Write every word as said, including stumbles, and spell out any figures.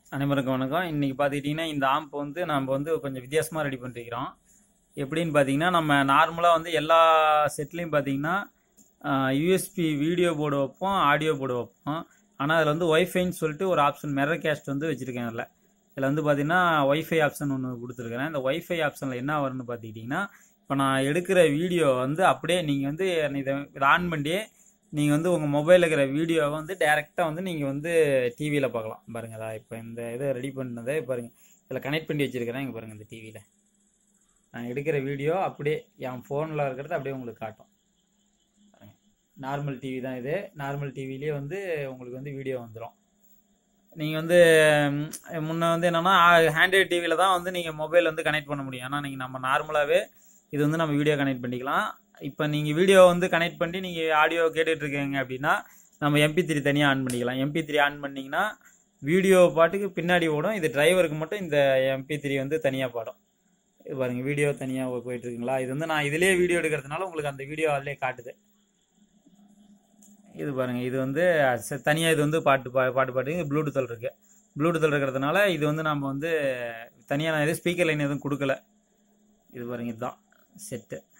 அனைவருக்கும் வணக்கம். இன்னைக்கு பார்த்துக்கிட்டிங்கன்னா இந்த ஆம்ப் வந்து நம்ம வந்து கொஞ்சம் வித்தியாசமாக ரெடி பண்ணிருக்கிறோம். எப்படின்னு பார்த்தீங்கன்னா, நம்ம நார்மலாக வந்து எல்லா செட்லேயும் பார்த்தீங்கன்னா யூஎஸ்பி வீடியோ போர்டு வைப்போம், ஆடியோ போர்டு வைப்போம். ஆனால் அதில் வந்து ஒய்ஃபைன்னு சொல்லிட்டு ஒரு ஆப்ஷன் மிரர் கேஸ்ட் வந்து வச்சுருக்கேன். அதில் இதில் வந்து பார்த்தீங்கன்னா ஒய்ஃபை ஆப்ஷன் ஒன்று கொடுத்துருக்கிறேன். இந்த ஒய்ஃபை ஆப்ஷனில் என்ன வரும்னு பார்த்துக்கிட்டிங்கன்னா, இப்போ நான் எடுக்கிற வீடியோ வந்து அப்படியே நீங்கள் வந்து இதை இதை ஆன் பண்ணி நீங்கள் வந்து உங்கள் மொபைலில் இருக்கிற வீடியோவை வந்து டைரெக்டாக வந்து நீங்கள் வந்து டிவியில் பார்க்கலாம். பாருங்கள், அதான் இப்போ இந்த இதை ரெடி பண்ணதை பாருங்கள், இதில் கனெக்ட் பண்ணி வச்சுருக்கிறேன். இங்கே பாருங்கள், இந்த டிவியில் நான் எடுக்கிற வீடியோ அப்படியே என் ஃபோனில் இருக்கிறது அப்படியே உங்களுக்கு காட்டும். நார்மல் டிவி தான் இது. நார்மல் டிவிலேயே வந்து உங்களுக்கு வந்து வீடியோ வந்துடும். நீங்கள் வந்து முன்னே வந்து என்னென்னா ஆண்ட்ராய்டு டிவியில் தான் வந்து நீங்கள் மொபைல் வந்து கனெக்ட் பண்ண முடியும். ஆனால் நீங்கள் நம்ம நார்மலாகவே இது வந்து நம்ம வீடியோ கனெக்ட் பண்ணிக்கலாம். இப்போ நீங்கள் வீடியோ வந்து கனெக்ட் பண்ணி நீங்கள் ஆடியோ கேட்டுட்ருக்கீங்க அப்படின்னா நம்ம எம்பி த்ரீ தனியாக ஆன் பண்ணிக்கலாம். எம்பி த்ரீ ஆன் பண்ணிங்கன்னா வீடியோ பாட்டுக்கு பின்னாடி ஓடும். இது டிரைவருக்கு மட்டும் இந்த எம்பி த்ரீ வந்து தனியாக பாடும். இது பாருங்கள், வீடியோ தனியாக போயிட்டுருக்குங்களா. இது வந்து நான் இதிலே வீடியோ எடுக்கிறதுனால உங்களுக்கு அந்த வீடியோ அதிலே காட்டுது. இது பாருங்கள், இது வந்து தனியாக இது வந்து பாட்டு பா பாட்டு பாட்டு ப்ளூடூத்தில் இருக்குது. ப்ளூடூத்தில் இருக்கிறதுனால இது வந்து நம்ம வந்து தனியாக நான் எதுவும் ஸ்பீக்கர் லைன் எதுவும் கொடுக்கல. இது பாருங்கள், இதுதான் செட்டு.